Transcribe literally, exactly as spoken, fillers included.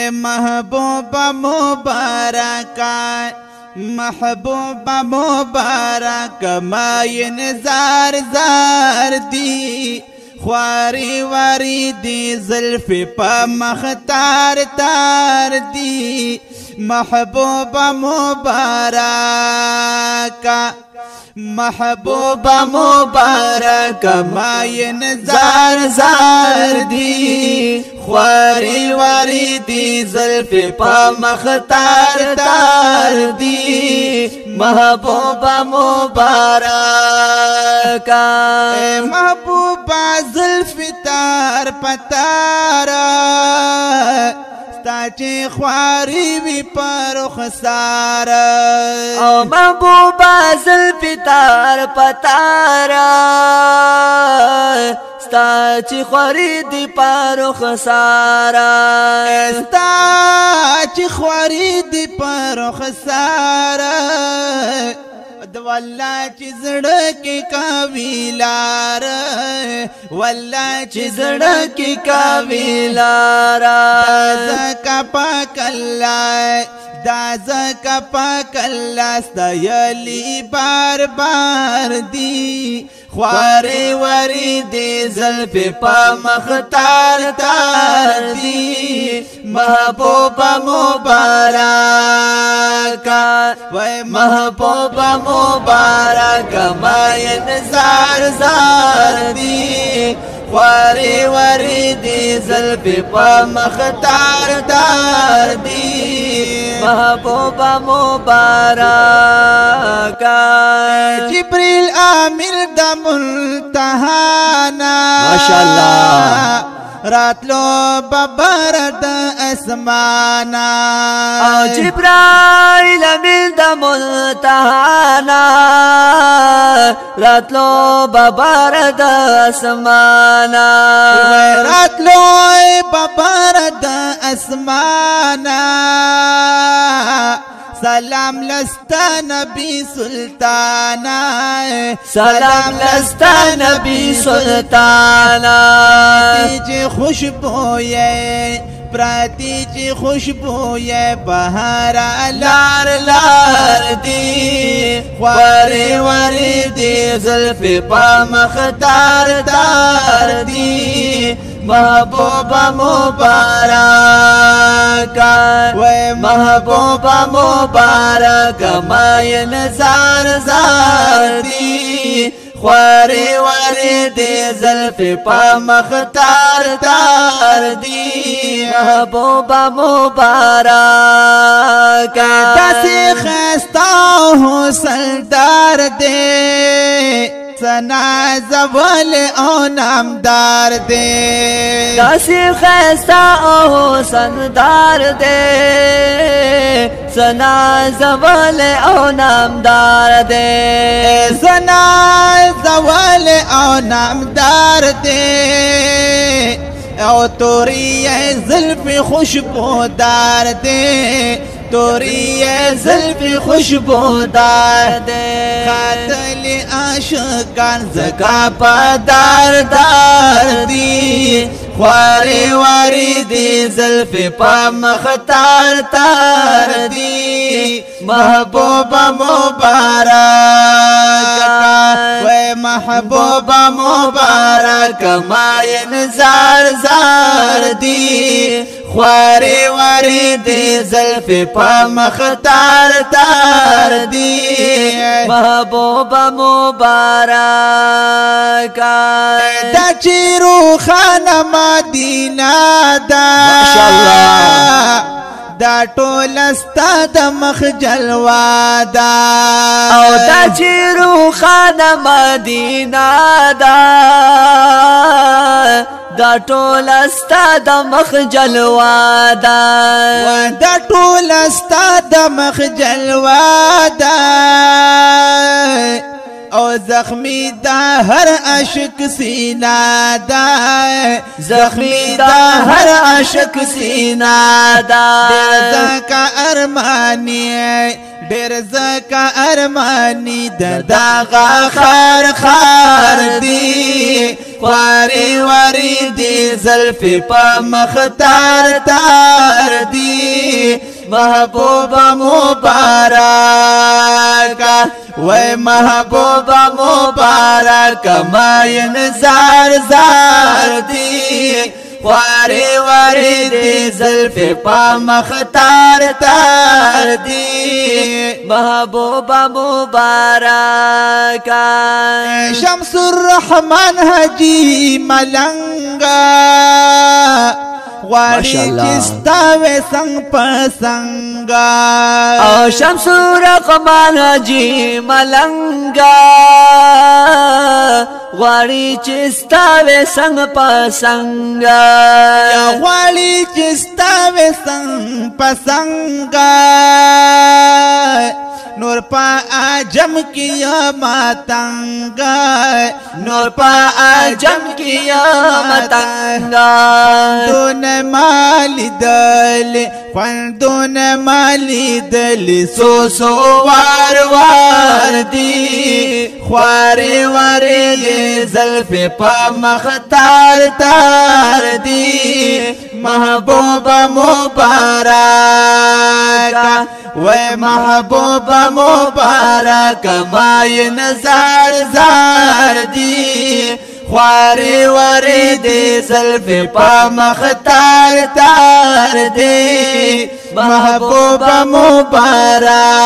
محبوبہ مبارکہ محبوبہ مبارکہ ماین زار زار دی خواری واری دی زلف پا مختار تار دی محبوبہ مبارکہ محبوبہ مبارکہ ماین زار زار دی خواری واری دی زلف پا مختار تار دی محبوبہ مبارکہ محبوبہ زلف تار پتارا ستا خواری وی پر خسار او محبوبہ زلف تار پتارا ستا چی خواری دی پر خسار ستا چی خواری دی پر خسار والله چې زړه کې کاوی لار والله چې زړه کې کاوی لار زکه پاک الله دا زکه پاک الله ستایلی بار بار دی خواری وری دی زلف پا مختار تار دی محبوبہ مبارکہ وے محبوبہ مبارکہ ماین زار زار دی خواری وری دی زلف پا مختار تار دی محبوبہ مبارکہ جبریل آمیر دا ملتحانا ماشاءاللہ راتلو ببرد اسمانا جبرائیل امین دا ملتحانا راتلو ببرد اسمانا راتلو ببرد اسمانا سلام لستا نبی سلطانا سلام لستا نبی سلطانا تیجی خوشبوئے پراتی چی خوشبوئے بہارا لار لار دی خواری واری دی زلف پا مختار دار دی محبوبہ مبارکہ وے محبوبہ مبارکہ ماین زار زار دی خواری واری دی زلف پا مختار دار دی محبوبہ مبارکہ دسی خستا حسن دار دے سنا زول او نامدار دے دسی خیستا او حسندار دے سنا زول او نامدار دے سنا زول او نامدار دے او توری زلف خوشبودار دے توری زلف خوشبودار دے قاتل عاشقان زکا پادار دار دی خواری واری دی زلف پا مختار تار دی محبوبہ مبارکہ وے محبوبہ مبارکہ ماین زار زار دی خواری واری دی زلف پا مختار تار دی محبوبہ مبارکہ دا چیرو خانہ مدینہ دا ماشاءاللہ دا ټول استا د مخ جلوا دا او دا چیرو خانه مدینه دا دا ټول استا د مخ جلوا دا دا ټول استا د مخ جلوا دا او زخمی دا ہر عاشق سینہ دا زخمی دا ہر عاشق سینہ دا دیر زکا ارمانی دیر زکا ارمانی داغا خار خار دی خواری واری دی زلف پا مختار تار دی محبوبا مبارکا وی محبوبا مبارکا ماین زار زار دی خواری واری دی زلف پا مختار تار دی محبوبا مبارکا شمس الرحمن حجی ملنگا غواړي چې ستاوې څنګ په څنګه او شمس الرحمن حجي ملنګا غواړي چې ستاوې څنګ په څنګه غواړي چې ستاوې څنګ په څنګه نور پا آجم کیا ماتنگا نور پا آجم کیا ماتنگا دون مالی دل خواندون مالی دل سو سو وار وار دی خواری واری دی زلف پا مختار تار دی محبوبا مبارکا وی محبوبا مبارک مای نزار زار دی خواری وری دی زلف پا مختار تار دی محبوبا مبارک